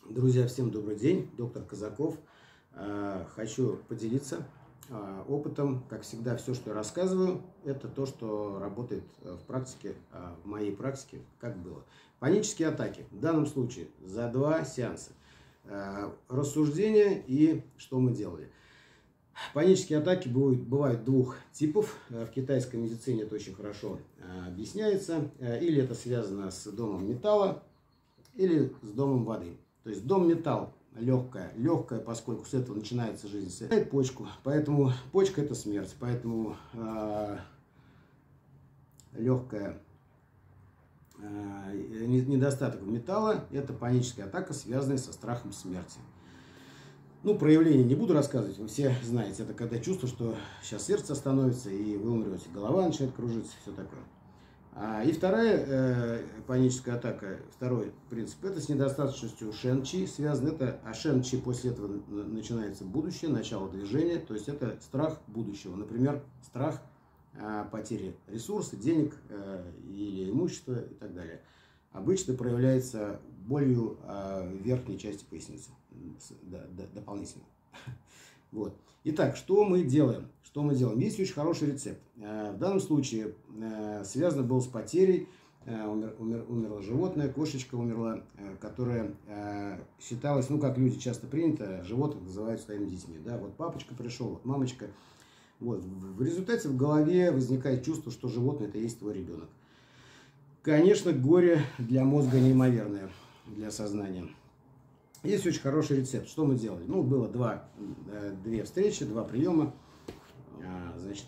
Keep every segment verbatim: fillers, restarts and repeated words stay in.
Друзья, всем добрый день, доктор Казаков. Хочу поделиться опытом. Как всегда, все, что я рассказываю, это то, что работает в практике, в моей практике, как было. Панические атаки. В данном случае за два сеанса. Рассуждения и что мы делали. Панические атаки бывают, бывают двух типов. В китайской медицине это очень хорошо объясняется. Или это связано с домом металла, или с домом воды. То есть дом металл легкая, легкая, поскольку с этого начинается жизнь, соединяет почку, поэтому почка это смерть, поэтому э, легкая э, недостаток металла это паническая атака, связанная со страхом смерти. Ну, проявление не буду рассказывать, вы все знаете, это когда чувство, что сейчас сердце остановится и вы умрете, голова начинает кружиться, все такое. И вторая э, паническая атака, второй принцип, это с недостаточностью шэн-чи связано. Это, а шэн-чи после этого начинается будущее, начало движения, то есть это страх будущего. Например, страх э, потери ресурсов, денег э, или имущества и так далее. Обычно проявляется болью э, в верхней части поясницы, да, да, дополнительно. Вот. Итак, что мы делаем? Что мы делаем? Есть очень хороший рецепт. В данном случае связано было с потерей. Умер, умер, умерло животное, кошечка умерла, которая считалась, ну как люди часто принято, животных называют своими детьми. Да? Вот папочка пришел, вот мамочка. Вот. В результате в голове возникает чувство, что животное это и есть твой ребенок. Конечно, горе для мозга неимоверное, для сознания. Есть очень хороший рецепт. Что мы делали? Ну, было два, две встречи, два приема. Значит,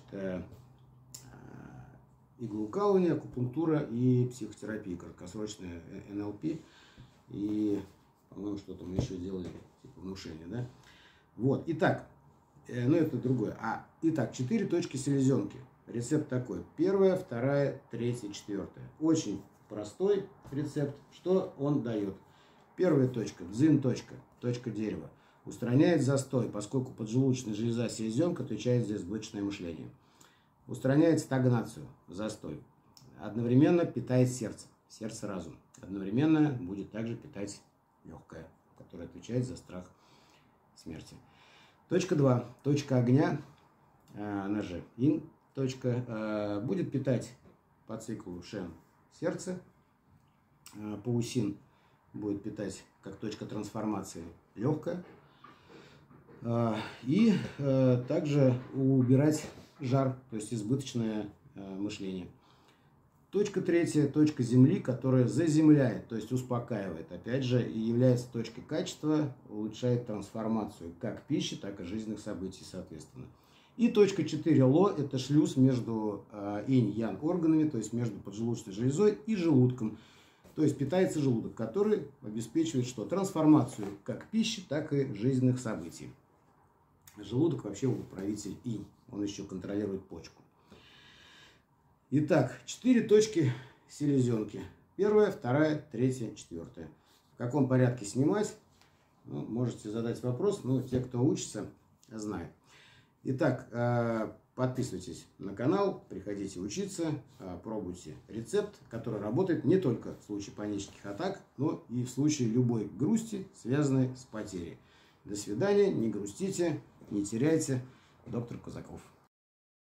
иглоукалывание, акупунктура и психотерапия, краткосрочная эн эл пи. И, по-моему, что-то мы еще делали, типа внушения, да? Вот, итак, ну это другое. А, итак, четыре точки селезенки. Рецепт такой. Первая, вторая, третья, четвертая. Очень простой рецепт. Что он дает? Первая точка, дзин точка, точка дерева, устраняет застой, поскольку поджелудочная железа, селезенка отвечает за избыточное мышление. Устраняет стагнацию, застой. Одновременно питает сердце, сердце-разум. Одновременно будет также питать легкое, которое отвечает за страх смерти. Точка два, точка огня, она же ин, точка, будет питать по циклу шен сердце, паусин будет питать как точка трансформации легкое. И также убирать жар, то есть избыточное мышление. Точка третья, точка земли, которая заземляет, то есть успокаивает. Опять же, и является точкой качества, улучшает трансформацию как пищи, так и жизненных событий, соответственно. И точка четыре, ло, это шлюз между инь-ян органами, то есть между поджелудочной железой и желудком. То есть питается желудок, который обеспечивает что? Трансформацию как пищи, так и жизненных событий. Желудок вообще управитель инь. Он еще контролирует почку. Итак, четыре точки селезенки. Первая, вторая, третья, четвертая. В каком порядке снимать? Ну, можете задать вопрос, но те, кто учится, знают. Итак, подписывайтесь на канал, приходите учиться, пробуйте рецепт, который работает не только в случае панических атак, но и в случае любой грусти, связанной с потерей. До свидания, не грустите, не теряйте. Доктор Казаков.